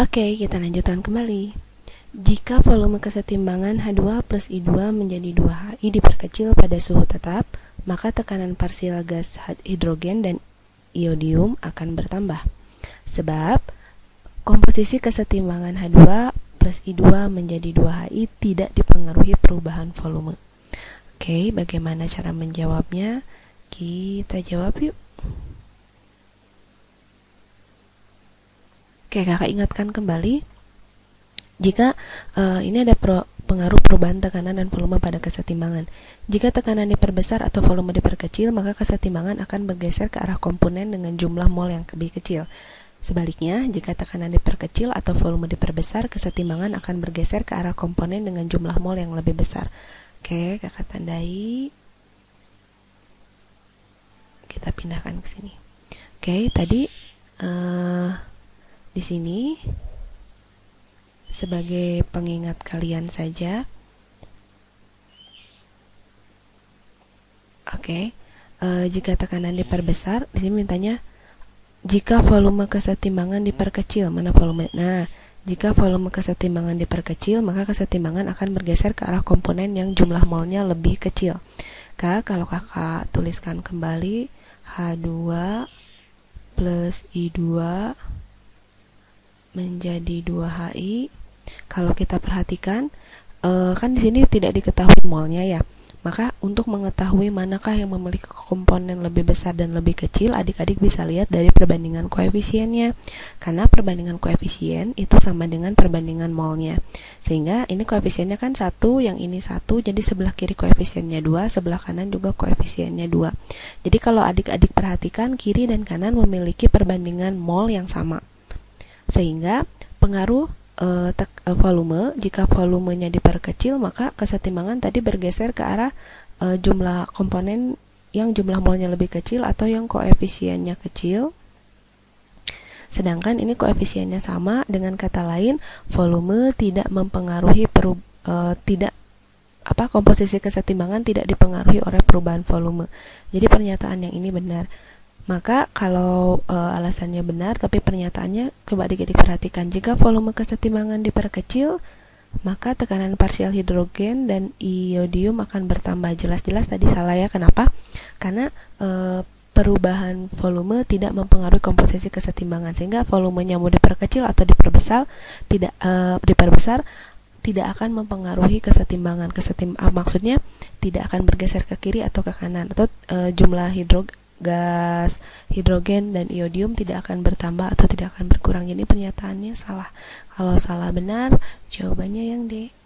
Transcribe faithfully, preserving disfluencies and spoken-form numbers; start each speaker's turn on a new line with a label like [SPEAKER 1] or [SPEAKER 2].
[SPEAKER 1] Oke, kita lanjutkan kembali. Jika volume kesetimbangan H dua plus I dua menjadi dua H I diperkecil pada suhu tetap, maka tekanan parsial gas hidrogen dan iodium akan bertambah. Sebab komposisi kesetimbangan H dua plus I dua menjadi dua H I tidak dipengaruhi perubahan volume. Oke, bagaimana cara menjawabnya? Kita jawab yuk. Oke, kakak ingatkan kembali. Jika uh, ini ada pro, pengaruh perubahan tekanan dan volume pada kesetimbangan. Jika tekanan diperbesar atau volume diperkecil, maka kesetimbangan akan bergeser ke arah komponen dengan jumlah mol yang lebih kecil. Sebaliknya, jika tekanan diperkecil atau volume diperbesar, kesetimbangan akan bergeser ke arah komponen dengan jumlah mol yang lebih besar. Oke, kakak tandai. Kita pindahkan ke sini. Oke, tadi uh, di sini sebagai pengingat kalian saja. Oke, e, jika tekanan diperbesar, di sini mintanya jika volume kesetimbangan diperkecil, mana volume? Nah, jika volume kesetimbangan diperkecil, maka kesetimbangan akan bergeser ke arah komponen yang jumlah molnya lebih kecil. Kak, kalau kakak tuliskan kembali H dua plus I dua menjadi dua H I. Kalau kita perhatikan, e, kan di sini tidak diketahui molnya ya. Maka untuk mengetahui manakah yang memiliki komponen lebih besar dan lebih kecil, adik-adik bisa lihat dari perbandingan koefisiennya. Karena perbandingan koefisien itu sama dengan perbandingan molnya. Sehingga ini koefisiennya kan satu, yang ini satu, jadi sebelah kiri koefisiennya dua, sebelah kanan juga koefisiennya dua. Jadi kalau adik-adik perhatikan, kiri dan kanan memiliki perbandingan mol yang sama. Sehingga pengaruh e, tek, e, volume, jika volumenya diperkecil, maka kesetimbangan tadi bergeser ke arah e, jumlah komponen yang jumlah molnya lebih kecil atau yang koefisiennya kecil. Sedangkan ini koefisiennya sama, dengan kata lain volume tidak mempengaruhi peru, e, tidak apa komposisi kesetimbangan tidak dipengaruhi oleh perubahan volume. Jadi pernyataan yang ini benar. Maka kalau e, alasannya benar tapi pernyataannya, coba adik-adik perhatikan, jika volume kesetimbangan diperkecil, maka tekanan parsial hidrogen dan iodium akan bertambah. Jelas-jelas tadi salah ya. Kenapa? Karena e, perubahan volume tidak mempengaruhi komposisi kesetimbangan, sehingga volumenya mau diperkecil atau diperbesar tidak e, diperbesar tidak akan mempengaruhi kesetimbangan. Kesetim ah, maksudnya tidak akan bergeser ke kiri atau ke kanan, atau e, jumlah hidrogen gas hidrogen dan iodium tidak akan bertambah atau tidak akan berkurang. Jadi pernyataannya salah. Kalau salah benar, jawabannya yang D.